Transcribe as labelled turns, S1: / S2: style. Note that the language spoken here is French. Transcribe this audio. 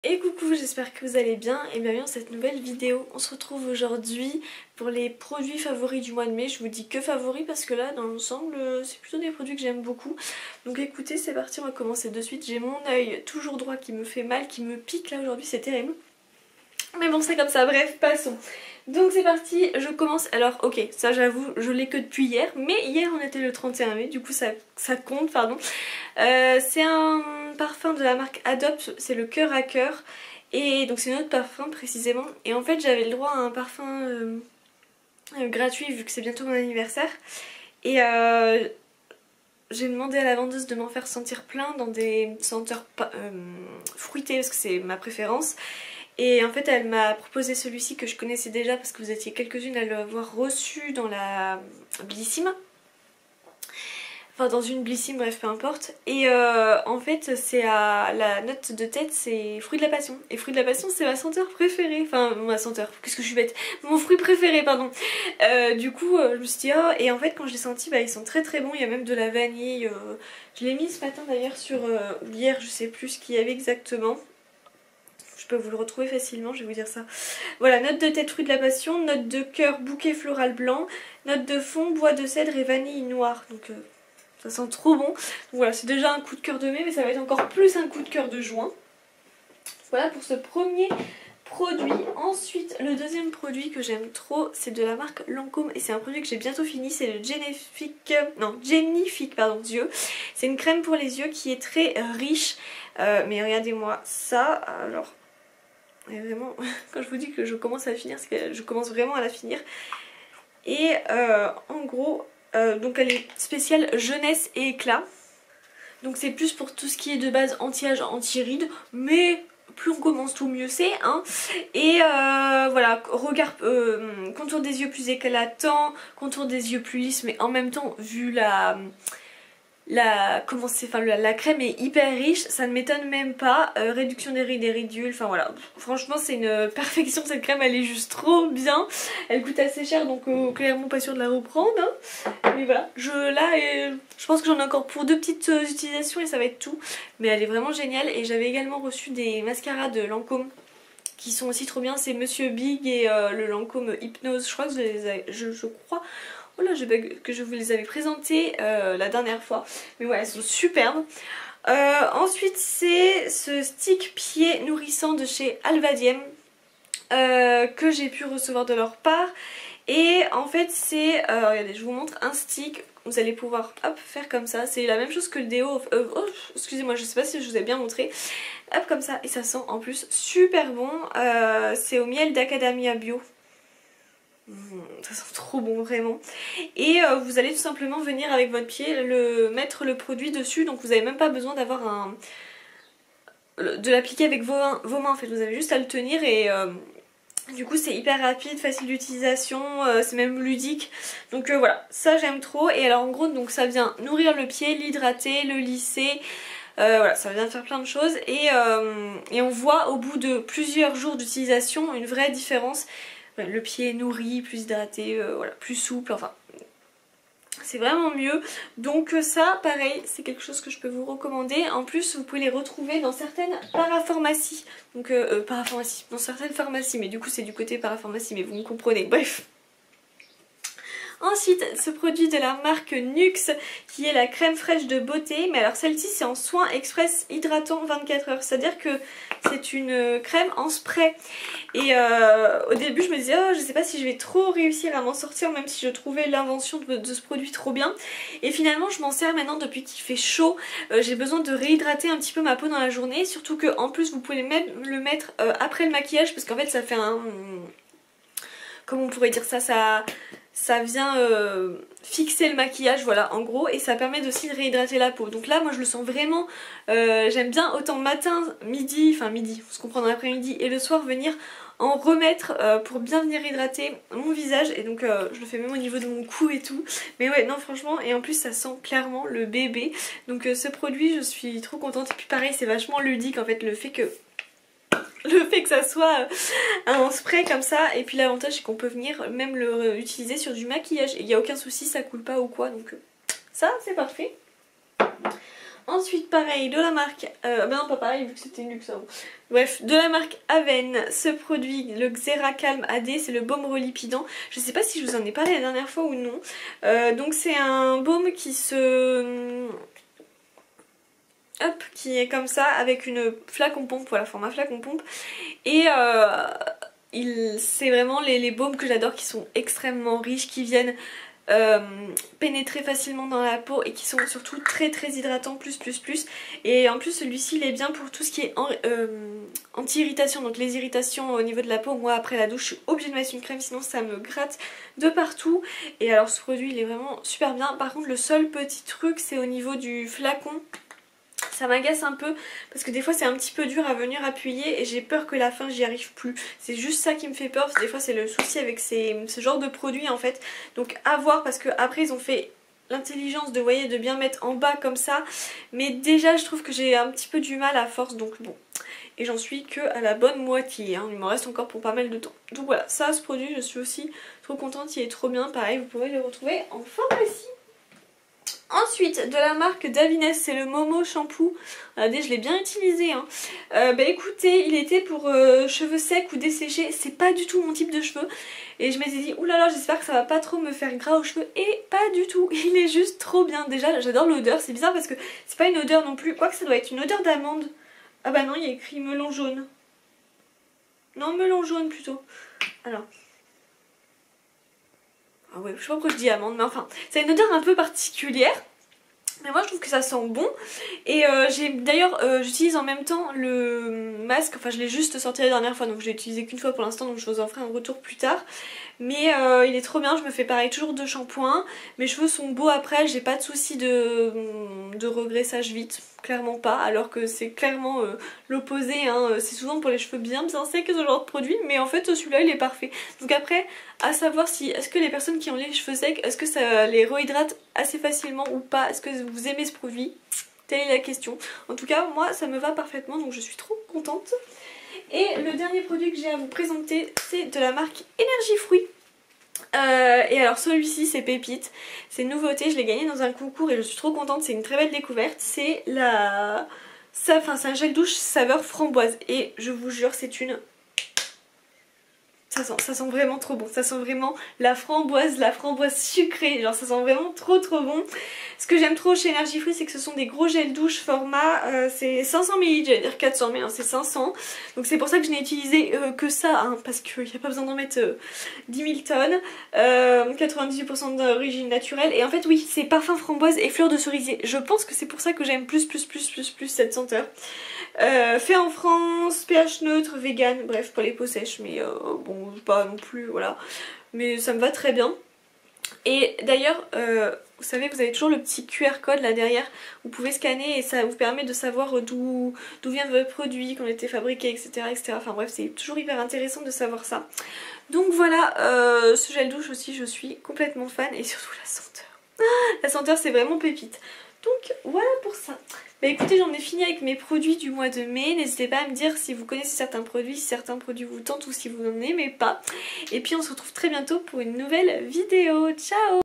S1: Et coucou, j'espère que vous allez bien et bienvenue dans cette nouvelle vidéo. On se retrouve aujourd'hui pour les produits favoris du mois de mai. Je vous dis que favoris parce que là dans l'ensemble c'est plutôt des produits que j'aime beaucoup. Donc écoutez, c'est parti, on va commencer de suite. J'ai mon œil toujours droit qui me fait mal, qui me pique là aujourd'hui, c'est terrible. Mais bon, c'est comme ça, bref, passons. Donc c'est parti, je commence. Alors ok, ça j'avoue, je l'ai que depuis hier, mais hier on était le 31 mai, du coup ça compte, pardon. C'est un parfum de la marque Adopt, c'est le cœur à cœur. Et donc c'est notre parfum précisément. Et en fait j'avais le droit à un parfum gratuit vu que c'est bientôt mon anniversaire. Et j'ai demandé à la vendeuse de m'en faire sentir plein dans des senteurs fruitées parce que c'est ma préférence. Et en fait elle m'a proposé celui-ci que je connaissais déjà parce que vous étiez quelques-unes à l'avoir reçu dans la Bellissime. Enfin dans une Bellissime, bref peu importe. Et en fait c'est à la note de tête, c'est fruit de la passion. Et fruit de la passion c'est ma senteur préférée. Enfin ma senteur, qu'est-ce que je suis bête. Mon fruit préféré pardon. Du coup je me suis dit oh, et en fait quand je l'ai senti bah ils sont très très bons. Il y a même de la vanille. Je l'ai mis ce matin d'ailleurs sur hier, je sais plus ce qu'il y avait exactement. Je peux vous le retrouver facilement, je vais vous dire ça. Voilà, note de tête fruit de la passion, note de cœur bouquet floral blanc, note de fond bois de cèdre et vanille noire. Donc ça sent trop bon. Donc voilà, c'est déjà un coup de cœur de mai, mais ça va être encore plus un coup de cœur de juin. Voilà pour ce premier produit. Ensuite, le deuxième produit que j'aime trop, c'est de la marque Lancôme et c'est un produit que j'ai bientôt fini, c'est le Genifique pardon, yeux. C'est une crème pour les yeux qui est très riche. Mais regardez-moi ça, alors... Et vraiment, quand je vous dis que je commence à la finir, c'est que je commence vraiment à la finir. Et en gros, donc elle est spéciale jeunesse et éclat. Donc c'est plus pour tout ce qui est de base anti-âge, anti-rides. Mais plus on commence, tout mieux c'est. Hein. Et voilà, regard, contour des yeux plus éclatant, contour des yeux plus lisses. Mais en même temps, vu la crème est hyper riche, ça ne m'étonne même pas. Réduction des rides et ridules, enfin voilà, franchement c'est une perfection cette crème, elle est juste trop bien. Elle coûte assez cher donc clairement pas sûre de la reprendre hein. Mais voilà, je pense que j'en ai encore pour deux petites utilisations et ça va être tout. Mais elle est vraiment géniale. Et j'avais également reçu des mascaras de Lancôme qui sont aussi trop bien, c'est Monsieur Big et le Lancôme Hypnose. Je crois que je crois voilà, que je vous les avais présentés la dernière fois. Mais ouais, elles sont superbes. Ensuite, c'est ce stick pied nourrissant de chez Alvadiem que j'ai pu recevoir de leur part. Et en fait, c'est, regardez, je vous montre un stick. Vous allez pouvoir hop, faire comme ça. C'est la même chose que le déo. Oh, excusez-moi, je sais pas si je vous ai bien montré. Hop, comme ça. Et ça sent en plus super bon. C'est au miel d'Acadamia Bio. Ça sent trop bon vraiment. Et vous allez tout simplement venir avec votre pied mettre le produit dessus. Donc vous n'avez même pas besoin d'avoir de l'appliquer avec vos mains en fait. Vous avez juste à le tenir et du coup c'est hyper rapide, facile d'utilisation, c'est même ludique. Donc voilà, ça j'aime trop. Et alors en gros donc ça vient nourrir le pied, l'hydrater, le lisser. Voilà, ça vient faire plein de choses et on voit au bout de plusieurs jours d'utilisation une vraie différence. Le pied est nourri, plus hydraté, voilà, plus souple, enfin c'est vraiment mieux. Donc ça pareil c'est quelque chose que je peux vous recommander. En plus vous pouvez les retrouver dans certaines parapharmacies. Donc parapharmacie, dans certaines pharmacies, mais du coup c'est du côté parapharmacie, mais vous me comprenez, bref. Ensuite, ce produit de la marque Nuxe qui est la crème fraîche de beauté. Mais alors celle-ci c'est en soin express hydratant 24 heures. C'est-à-dire que c'est une crème en spray. Et au début je me disais oh je sais pas si je vais trop réussir à m'en sortir, même si je trouvais l'invention de ce produit trop bien. Et finalement je m'en sers maintenant depuis qu'il fait chaud. J'ai besoin de réhydrater un petit peu ma peau dans la journée. Surtout que en plus vous pouvez le mettre après le maquillage. Parce qu'en fait ça fait un... Comment on pourrait dire ça, ça vient fixer le maquillage, voilà, en gros, et ça permet aussi de réhydrater la peau. Donc là, moi je le sens vraiment, j'aime bien autant matin, midi, enfin midi, on se comprend dans l'après-midi, et le soir venir en remettre pour bien venir hydrater mon visage. Et donc je le fais même au niveau de mon cou et tout. Mais ouais, non franchement, et en plus ça sent clairement le bébé. Donc ce produit, je suis trop contente. Et puis pareil, c'est vachement ludique en fait, le fait que ça soit un spray comme ça. Et puis l'avantage c'est qu'on peut venir même le utiliser sur du maquillage et il n'y a aucun souci, ça coule pas ou quoi, donc ça c'est parfait. Ensuite pareil de la marque, bah non pas pareil vu que c'était une luxe avant. Bref, de la marque Aven, ce produit, le Xera Calm AD, c'est le baume relipidant. Je sais pas si je vous en ai parlé la dernière fois ou non. Donc c'est un baume qui se... Hop, qui est comme ça avec une flacon pompe, voilà, format flacon pompe. Et c'est vraiment les baumes que j'adore qui sont extrêmement riches, qui viennent pénétrer facilement dans la peau et qui sont surtout très hydratants plus. Et en plus celui-ci il est bien pour tout ce qui est anti-irritation, donc les irritations au niveau de la peau. Moi après la douche je suis obligée de mettre une crème sinon ça me gratte de partout. Et alors ce produit il est vraiment super bien. Par contre le seul petit truc c'est au niveau du flacon. Ça m'agace un peu parce que des fois c'est un petit peu dur à venir appuyer et j'ai peur que la fin j'y arrive plus. C'est juste ça qui me fait peur, des fois c'est le souci avec ce genre de produit en fait. Donc à voir parce que après ils ont fait l'intelligence de, voyez, de bien mettre en bas comme ça. Mais déjà je trouve que j'ai un petit peu du mal à force donc bon. Et j'en suis que à la bonne moitié, hein. Il m'en reste encore pour pas mal de temps. Donc voilà, ça ce produit je suis aussi trop contente, il est trop bien. Pareil vous pouvez le retrouver en pharmacie. Ensuite, de la marque Davines, c'est le Momo Shampoo. Regardez, je l'ai bien utilisé. Hein. Bah écoutez, il était pour cheveux secs ou desséchés. C'est pas du tout mon type de cheveux. Et je m'étais dit, oulala, j'espère que ça va pas trop me faire gras aux cheveux. Et pas du tout. Il est juste trop bien. Déjà, j'adore l'odeur. C'est bizarre parce que c'est pas une odeur non plus. Quoique ça doit être une odeur d'amande. Ah bah non, il y a écrit melon jaune. Non, melon jaune plutôt. Alors... Ah ouais, je sais pas pourquoi je dis amande, mais enfin, ça a une odeur un peu particulière. Mais moi je trouve que ça sent bon. Et j'utilise en même temps le masque, enfin je l'ai juste sorti la dernière fois, donc je l'ai utilisé qu'une fois pour l'instant, donc je vous en ferai un retour plus tard. Mais il est trop bien, je me fais pareil toujours 2 shampoings. Mes cheveux sont beaux après, j'ai pas de soucis de regraissage vite, clairement pas. Alors que c'est clairement l'opposé, hein. C'est souvent pour les cheveux bien secs ce genre de produit, mais en fait celui-là il est parfait. Donc après, à savoir si, est-ce que les personnes qui ont les cheveux secs, est-ce que ça les rehydrate assez facilement ou pas? Est-ce que vous aimez ce produit? Telle est la question. En tout cas, moi ça me va parfaitement, donc je suis trop contente. Et le dernier produit que j'ai à vous présenter, c'est de la marque Énergie Fruits. Et alors celui-ci c'est pépite, c'est une nouveauté, je l'ai gagné dans un concours et je suis trop contente, c'est une très belle découverte. C'est c'est un gel douche saveur framboise et je vous jure c'est une... Ça sent vraiment trop bon, ça sent vraiment la framboise sucrée, genre ça sent vraiment trop bon. Ce que j'aime trop chez Énergie Fruits, c'est que ce sont des gros gels douche format, c'est 500 ml, j'allais dire 400 mais non c'est 500. Donc c'est pour ça que je n'ai utilisé que ça, hein, parce qu'il n'y a pas besoin d'en mettre 10 000 tonnes. 98% d'origine naturelle, et en fait oui c'est parfum framboise et fleur de cerisier. Je pense que c'est pour ça que j'aime plus cette senteur. Fait en France, pH neutre, vegan, bref pour les peaux sèches, mais bon pas non plus, voilà, mais ça me va très bien. Et d'ailleurs vous savez, vous avez toujours le petit QR code là derrière, vous pouvez scanner et ça vous permet de savoir d'où vient votre produit, quand il a été fabriqué, etc. Enfin bref, c'est toujours hyper intéressant de savoir ça. Donc voilà, ce gel douche aussi je suis complètement fan, et surtout la senteur. La senteur c'est vraiment pépite. Donc voilà pour ça. Bah écoutez, j'en ai fini avec mes produits du mois de mai. N'hésitez pas à me dire si vous connaissez certains produits, si certains produits vous tentent ou si vous n'en aimez pas. Et puis on se retrouve très bientôt pour une nouvelle vidéo. Ciao!